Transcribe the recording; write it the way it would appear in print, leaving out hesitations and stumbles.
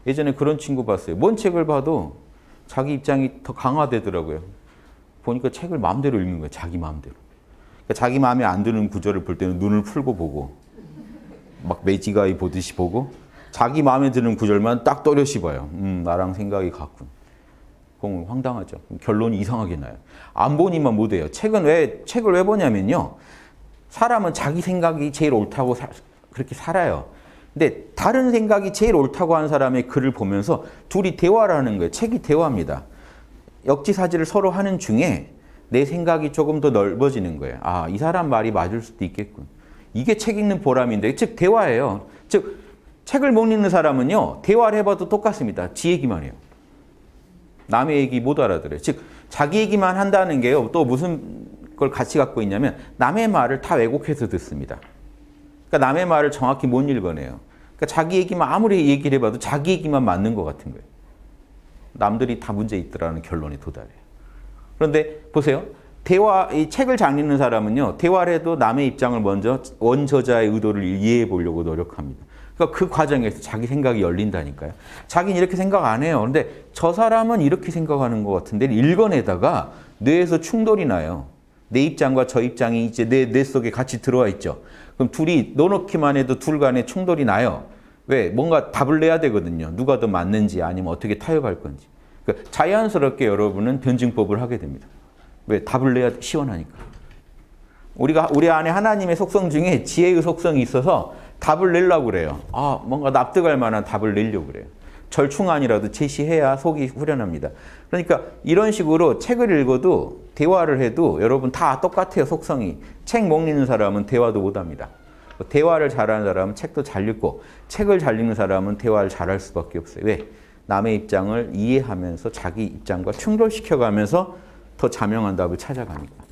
예전에 그런 친구 봤어요. 뭔 책을 봐도 자기 입장이 더 강화되더라고요. 보니까 책을 마음대로 읽는 거예요. 자기 마음대로. 그러니까 자기 마음에 안 드는 구절을 볼 때는 눈을 풀고 보고 막 매지가이 보듯이 보고 자기 마음에 드는 구절만 딱 또렷이 봐요. 나랑 생각이 같군. 그건 황당하죠. 결론이 이상하게 나요. 안 보니만 못해요. 책을 왜 보냐면요. 사람은 자기 생각이 제일 옳다고 그렇게 살아요. 근데 다른 생각이 제일 옳다고 하는 사람의 글을 보면서 둘이 대화를 하는 거예요. 책이 대화입니다. 역지사지를 서로 하는 중에 내 생각이 조금 더 넓어지는 거예요. 아, 이 사람 말이 맞을 수도 있겠군. 이게 책 읽는 보람인데, 즉 대화예요. 즉 책을 못 읽는 사람은요. 대화를 해봐도 똑같습니다. 지 얘기만 해요. 남의 얘기 못 알아들어요. 즉 자기 얘기만 한다는 게요. 또 무슨 걸 같이 갖고 있냐면 남의 말을 다 왜곡해서 듣습니다. 그러니까 남의 말을 정확히 못 읽어내요. 그러니까 자기 얘기만 아무리 얘기를 해봐도 자기 얘기만 맞는 것 같은 거예요. 남들이 다 문제 있더라는 결론에 도달해요. 그런데 보세요. 이 책을 잘 읽는 사람은요. 대화를 해도 남의 입장을 먼저 원저자의 의도를 이해해 보려고 노력합니다. 그러니까 그 과정에서 자기 생각이 열린다니까요. 자기는 이렇게 생각 안 해요. 그런데 저 사람은 이렇게 생각하는 것 같은데 읽어내다가 뇌에서 충돌이 나요. 내 입장과 저 입장이 이제 내 속에 같이 들어와 있죠. 그럼 둘이 넣어놓기만 해도 둘 간에 충돌이 나요. 왜? 뭔가 답을 내야 되거든요. 누가 더 맞는지 아니면 어떻게 타협할 건지. 그러니까 자연스럽게 여러분은 변증법을 하게 됩니다. 왜? 답을 내야 시원하니까. 우리 안에 하나님의 속성 중에 지혜의 속성이 있어서 답을 내려고 그래요. 아, 뭔가 납득할 만한 답을 내려고 그래요. 절충안이라도 제시해야 속이 후련합니다. 그러니까 이런 식으로 책을 읽어도 대화를 해도 여러분 다 똑같아요. 속성이. 책 못 읽는 사람은 대화도 못합니다. 대화를 잘하는 사람은 책도 잘 읽고 책을 잘 읽는 사람은 대화를 잘할 수밖에 없어요. 왜? 남의 입장을 이해하면서 자기 입장과 충돌시켜가면서 더 자명한 답을 찾아가니까.